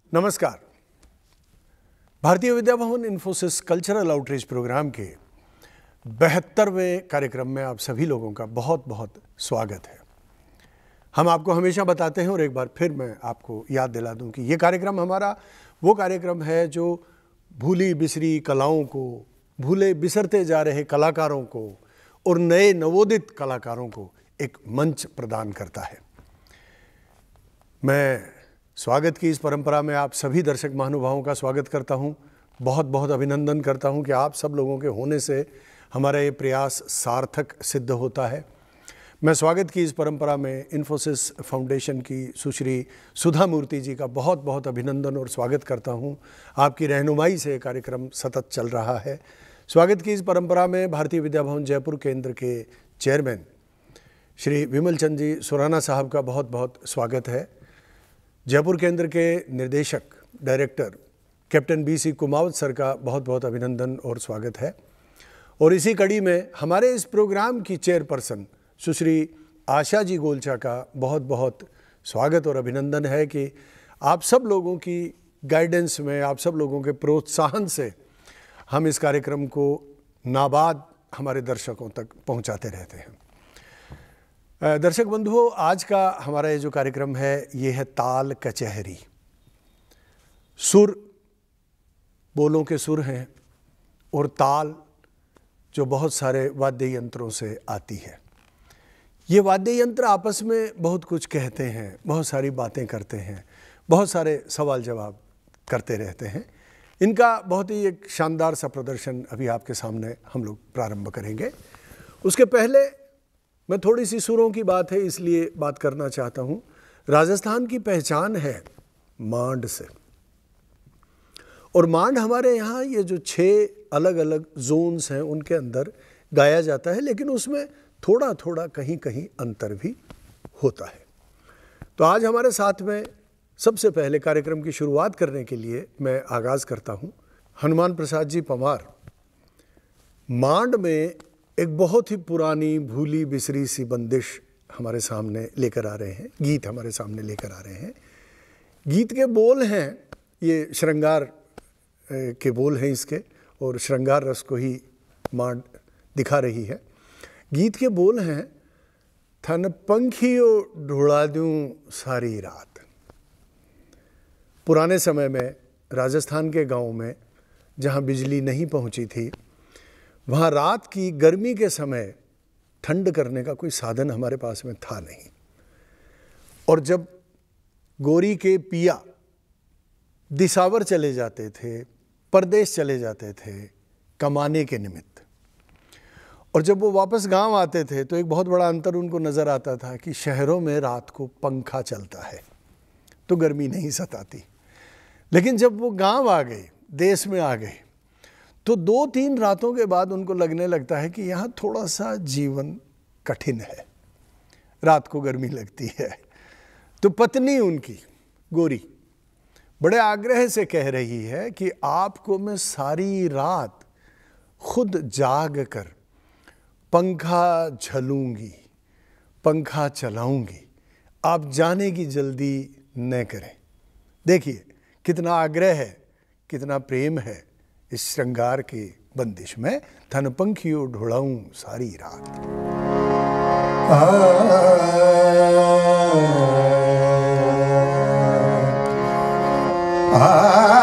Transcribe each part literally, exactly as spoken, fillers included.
नमस्कार। Bharatiya Vidya Bhavan Infosys cultural outreach programme के बहत्तरवें कार्यक्रम में आप सभी लोगों का बहुत बहुत स्वागत है। हम आपको हमेशा बताते हैं और एक बार फिर मैं आपको याद दिला दूं कि ये कार्यक्रम हमारा वो कार्यक्रम है जो भूली बिसरी कलाओं को, भूले बिसरते जा रहे कलाकारों को और नए नवोदित कलाकारों को एक मंच प्रदान करता है। मैं स्वागत की इस परंपरा में आप सभी दर्शक महानुभावों का स्वागत करता हूं। बहुत बहुत अभिनंदन करता हूं कि आप सब लोगों के होने से हमारा ये प्रयास सार्थक सिद्ध होता है। मैं स्वागत की इस परंपरा में इन्फोसिस फाउंडेशन की सुश्री सुधा मूर्ति जी का बहुत बहुत अभिनंदन और स्वागत करता हूं। आपकी रहनुमाई से कार्यक्रम सतत चल रहा है। स्वागत की इस परंपरा में भारतीय विद्या भवन जयपुर केंद्र के चेयरमैन श्री विमल चंद जी सुराना साहब का बहुत बहुत स्वागत है। जयपुर केंद्र के निर्देशक director captain B C Kumawat sir का बहुत बहुत अभिनंदन और स्वागत है। और इसी कड़ी में हमारे इस प्रोग्राम की चेयरपर्सन सुश्री आशा जी गोलचा का बहुत बहुत स्वागत और अभिनंदन है कि आप सब लोगों की गाइडेंस में, आप सब लोगों के प्रोत्साहन से हम इस कार्यक्रम को नाबाद हमारे दर्शकों तक पहुंचाते रहते हैं। दर्शक बंधुओं, आज का हमारा ये जो कार्यक्रम है ये है ताल कचहरी। सुर बोलों के सुर हैं और ताल जो बहुत सारे वाद्य यंत्रों से आती है। ये वाद्य यंत्र आपस में बहुत कुछ कहते हैं, बहुत सारी बातें करते हैं, बहुत सारे सवाल जवाब करते रहते हैं। इनका बहुत ही एक शानदार सा प्रदर्शन अभी आपके सामने हम लोग प्रारंभ करेंगे। उसके पहले मैं थोड़ी सी सुरों की बात है इसलिए बात करना चाहता हूँ। राजस्थान की पहचान है मांड से, और मांड हमारे यहाँ ये जो छः अलग अलग जोन्स हैं उनके अंदर गाया जाता है, लेकिन उसमें थोड़ा थोड़ा कहीं कहीं अंतर भी होता है। तो आज हमारे साथ में सबसे पहले कार्यक्रम की शुरुआत करने के लिए मैं आगाज़ करता हूँ हनुमान प्रसाद जी पंवार मांड में एक बहुत ही पुरानी भूली बिसरी सी बंदिश हमारे सामने लेकर आ रहे हैं, गीत हमारे सामने लेकर आ रहे हैं। गीत के बोल हैं, ये श्रृंगार के बोल हैं इसके, और श्रृंगार रस को ही मांड दिखा रही है। गीत के बोल हैं, थन पंखियों ढूंढा दूं सारी रात। पुराने समय में राजस्थान के गांव में जहां बिजली नहीं पहुंची थी, वहाँ रात की गर्मी के समय ठंड करने का कोई साधन हमारे पास में था नहीं। और जब गोरी के पिया दिसावर चले जाते थे, परदेश चले जाते थे कमाने के निमित्त, और जब वो वापस गांव आते थे तो एक बहुत बड़ा अंतर उनको नज़र आता था कि शहरों में रात को पंखा चलता है तो गर्मी नहीं सताती, लेकिन जब वो गांव आ गए, देश में आ गए, तो दो तीन रातों के बाद उनको लगने लगता है कि यहाँ थोड़ा सा जीवन कठिन है, रात को गर्मी लगती है। तो पत्नी उनकी गोरी बड़े आग्रह से कह रही है कि आपको मैं सारी रात खुद जाग कर पंखा झलूंगी, पंखा चलाऊंगी, आप जाने की जल्दी न करें। देखिए कितना आग्रह है, कितना प्रेम है इस श्रृंगार के बंदिश में। थन पंखियों ढूंढाऊं सारी रात। आ, आ,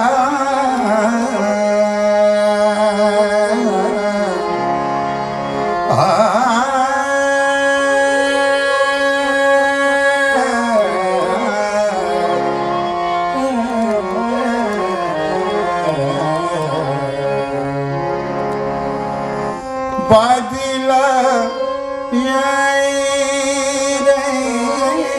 बादला रे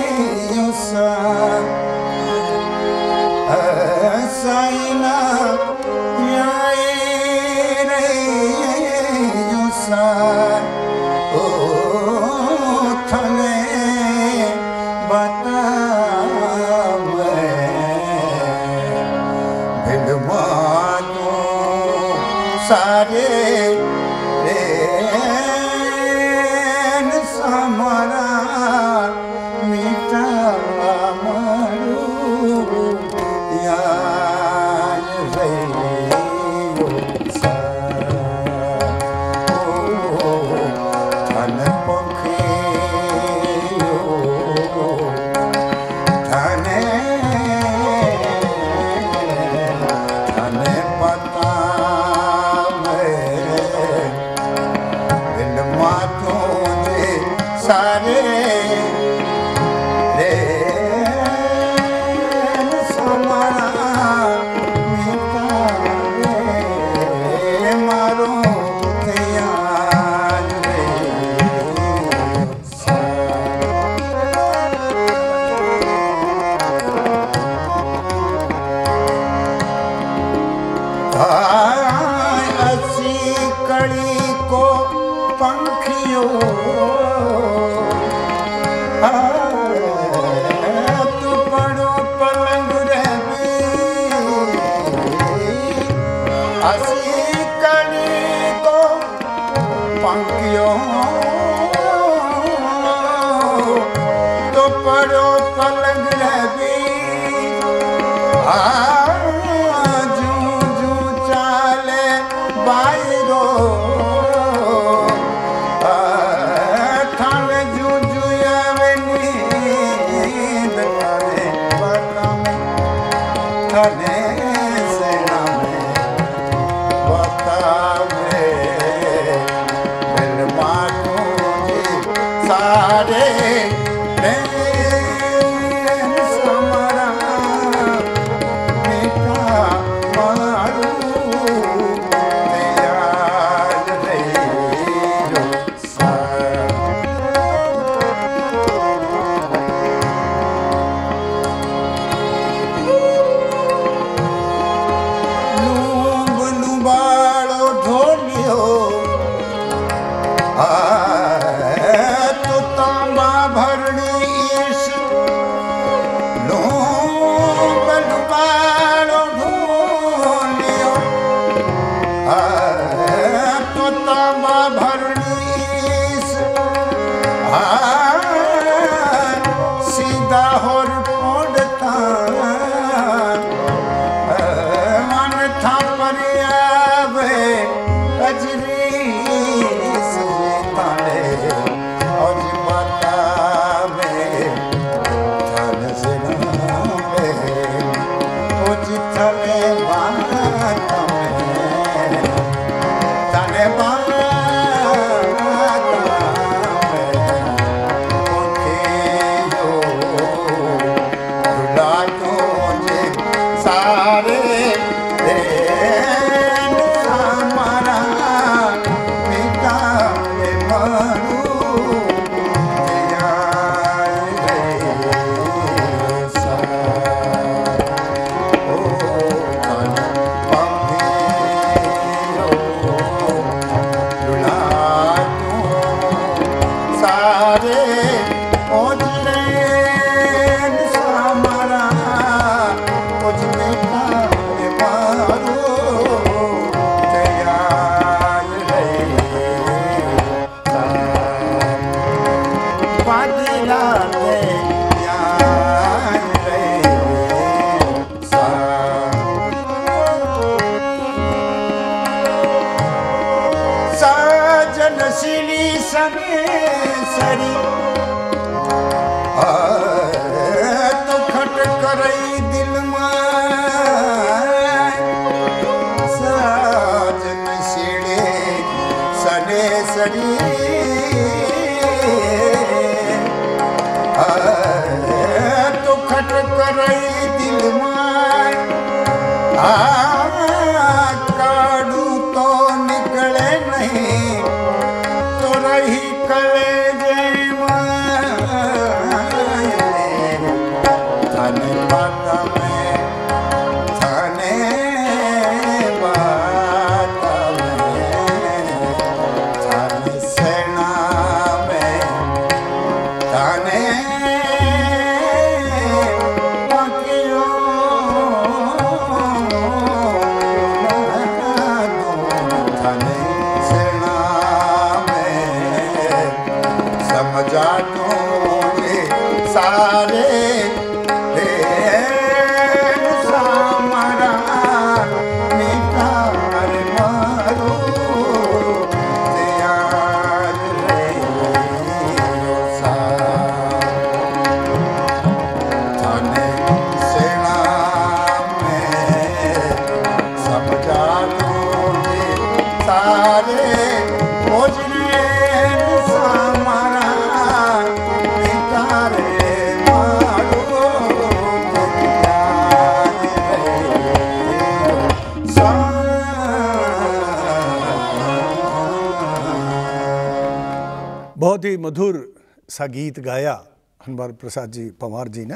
बहुत ही मधुर सा गीत गाया हनुमान प्रसाद जी पंवार जी ने।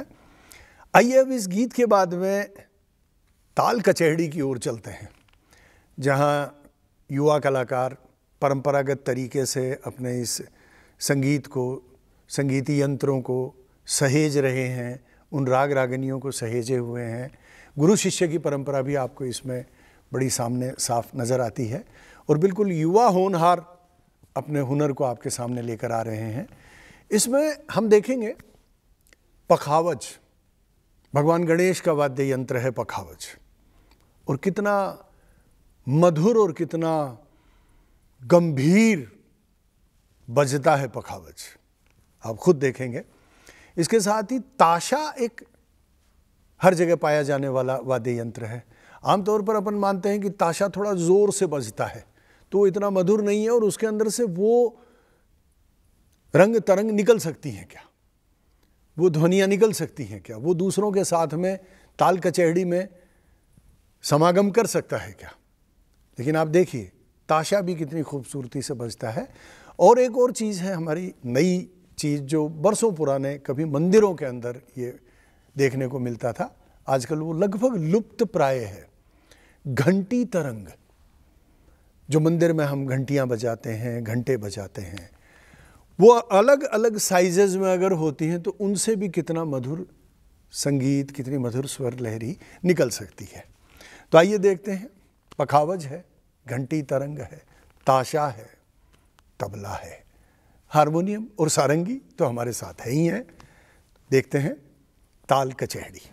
आइए अब इस गीत के बाद में ताल कचहरी की ओर चलते हैं, जहां युवा कलाकार परंपरागत तरीके से अपने इस संगीत को, संगीती यंत्रों को सहेज रहे हैं, उन राग रागनियों को सहेजे हुए हैं। गुरु शिष्य की परंपरा भी आपको इसमें बड़ी सामने साफ नज़र आती है और बिल्कुल युवा होनहार अपने हुनर को आपके सामने लेकर आ रहे हैं। इसमें हम देखेंगे पखावज, भगवान गणेश का वाद्य यंत्र है पखावज, और कितना मधुर और कितना गंभीर बजता है पखावज, आप खुद देखेंगे। इसके साथ ही ताशा एक हर जगह पाया जाने वाला वाद्य यंत्र है। आमतौर पर अपन मानते हैं कि ताशा थोड़ा जोर से बजता है तो वो इतना मधुर नहीं है, और उसके अंदर से वो रंग तरंग निकल सकती हैं क्या, वो ध्वनियाँ निकल सकती हैं क्या, वो दूसरों के साथ में ताल कचहरी में समागम कर सकता है क्या। लेकिन आप देखिए ताशा भी कितनी खूबसूरती से बजता है। और एक और चीज़ है, हमारी नई चीज़ जो बरसों पुराने कभी मंदिरों के अंदर ये देखने को मिलता था, आजकल वो लगभग लुप्त प्राय है, घंटी तरंग। जो मंदिर में हम घंटियाँ बजाते हैं, घंटे बजाते हैं, वो अलग अलग साइजेज में अगर होती हैं तो उनसे भी कितना मधुर संगीत, कितनी मधुर स्वर लहरी निकल सकती है। तो आइए देखते हैं, पखावज है, घंटी तरंग है, ताशा है, तबला है, हारमोनियम और सारंगी तो हमारे साथ है ही हैं। देखते हैं ताल कचहरी।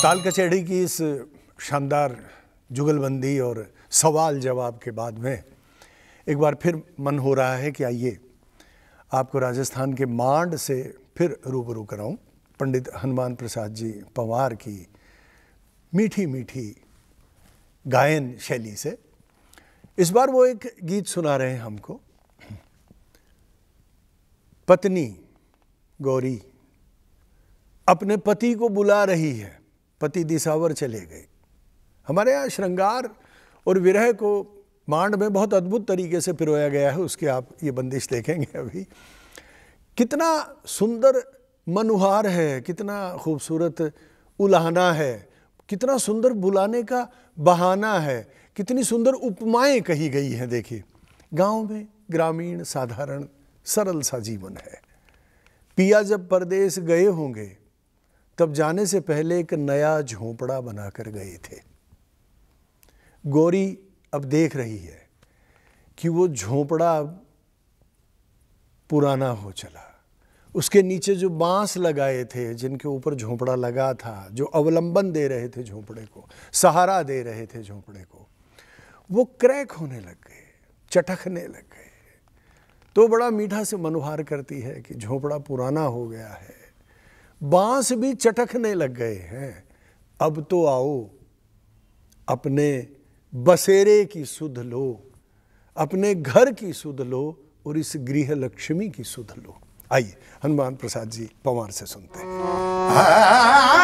साल कचहरी की इस शानदार जुगलबंदी और सवाल जवाब के बाद में एक बार फिर मन हो रहा है कि आइए आपको राजस्थान के मांड से फिर रूबरू कराऊं पंडित हनुमान प्रसाद जी पंवार की मीठी मीठी गायन शैली से। इस बार वो एक गीत सुना रहे हैं हमको। पत्नी गौरी अपने पति को बुला रही है, पति दिसावर चले गए। हमारे यहाँ श्रृंगार और विरह को मांड में बहुत अद्भुत तरीके से पिरोया गया है, उसकी आप ये बंदिश देखेंगे अभी। कितना सुंदर मनुहार है, कितना खूबसूरत उलाहना है, कितना सुंदर बुलाने का बहाना है, कितनी सुंदर उपमाएं कही गई हैं। देखिए, गांव में ग्रामीण साधारण सरल सा जीवन है। पिया जब परदेश गए होंगे तब जाने से पहले एक नया झोंपड़ा बनाकर गए थे। गौरी अब देख रही है कि वो झोंपड़ा पुराना हो चला। उसके नीचे जो बांस लगाए थे, जिनके ऊपर झोंपड़ा लगा था, जो अवलंबन दे रहे थे झोंपड़े को, सहारा दे रहे थे झोंपड़े को, वो क्रैक होने लग गए, चटकने लग गए। तो बड़ा मीठा से मनुहार करती है कि झोंपड़ा पुराना हो गया है, बांस भी चटकने लग गए हैं। अब तो आओ अपने बसेरे की सुध लो, अपने घर की सुध लो और इस गृह लक्ष्मी की सुध लो। आइए हनुमान प्रसाद जी पंवार से सुनते हैं।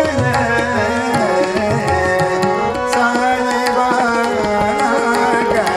Bye.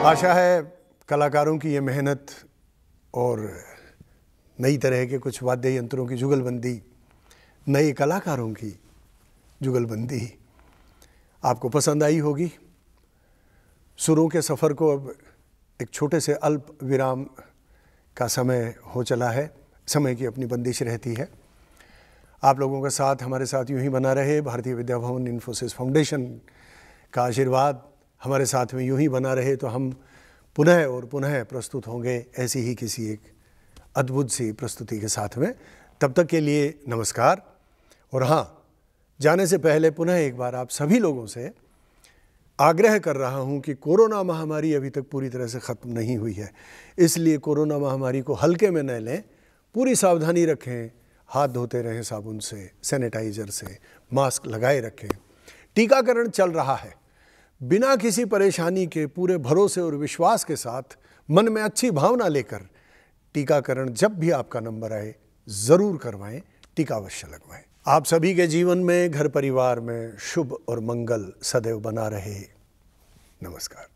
आशा है कलाकारों की ये मेहनत और नई तरह के कुछ वाद्य यंत्रों की जुगलबंदी, नए कलाकारों की जुगलबंदी आपको पसंद आई होगी। सुरों के सफ़र को अब एक छोटे से अल्प विराम का समय हो चला है। समय की अपनी बंदिश रहती है। आप लोगों का साथ हमारे साथ यूं ही बना रहे। भारतीय विद्या भवन इन्फोसिस फाउंडेशन का आशीर्वाद हमारे साथ में यूं ही बना रहे तो हम पुनः और पुनः प्रस्तुत होंगे ऐसी ही किसी एक अद्भुत सी प्रस्तुति के साथ में। तब तक के लिए नमस्कार। और हाँ, जाने से पहले पुनः एक बार आप सभी लोगों से आग्रह कर रहा हूं कि कोरोना महामारी अभी तक पूरी तरह से ख़त्म नहीं हुई है, इसलिए कोरोना महामारी को हल्के में न लें, पूरी सावधानी रखें, हाथ धोते रहें साबुन से, सैनिटाइज़र से, मास्क लगाए रखें। टीकाकरण चल रहा है, बिना किसी परेशानी के पूरे भरोसे और विश्वास के साथ मन में अच्छी भावना लेकर टीकाकरण जब भी आपका नंबर आए ज़रूर करवाएं, टीका अवश्य लगवाएं। आप सभी के जीवन में, घर परिवार में शुभ और मंगल सदैव बना रहे। नमस्कार।